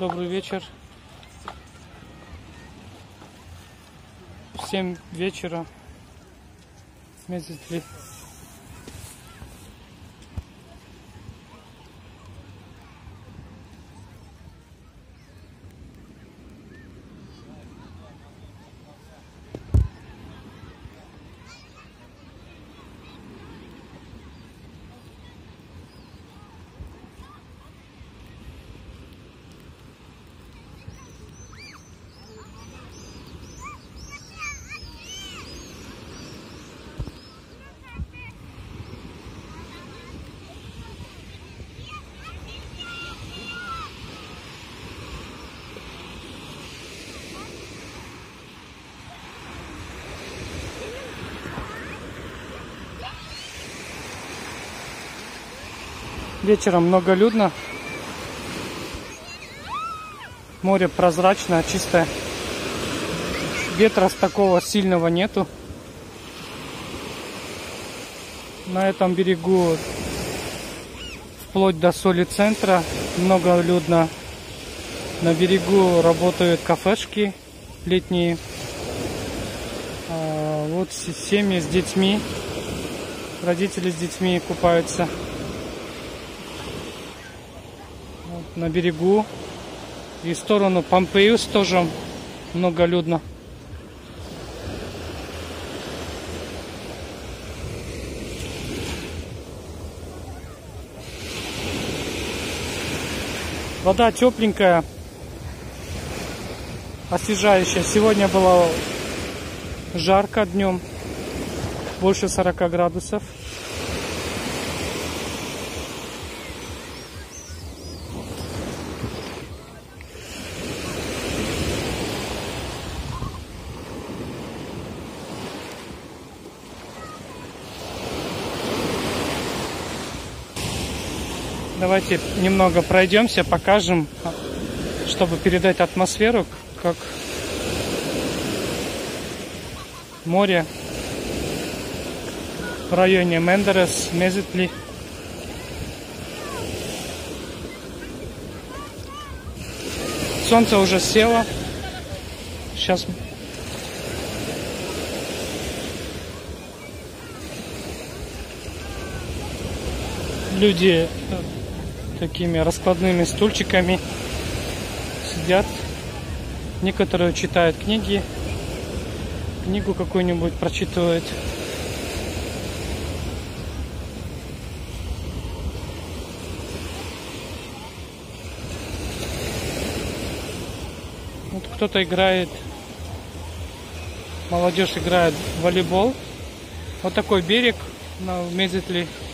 Добрый вечер. В 7 вечера. Мезитли. Вечером многолюдно. Море прозрачное, чистое. Ветра такого сильного нету. На этом берегу вплоть до соли центра многолюдно. На берегу работают кафешки летние. Вот семьи с детьми. Родители с детьми купаются. На берегу. И в сторону Помпеюс тоже многолюдно. Вода тепленькая, освежающая. Сегодня было жарко днем, больше 40 градусов. Давайте немного пройдемся, покажем, чтобы передать атмосферу, как море в районе Мендерес, Мезитли. Солнце уже село. Сейчас люди такими раскладными стульчиками сидят. Некоторые читают книги. Книгу какую-нибудь прочитывают. Вот кто-то играет. Молодежь играет в волейбол. Вот такой берег на Мезитли.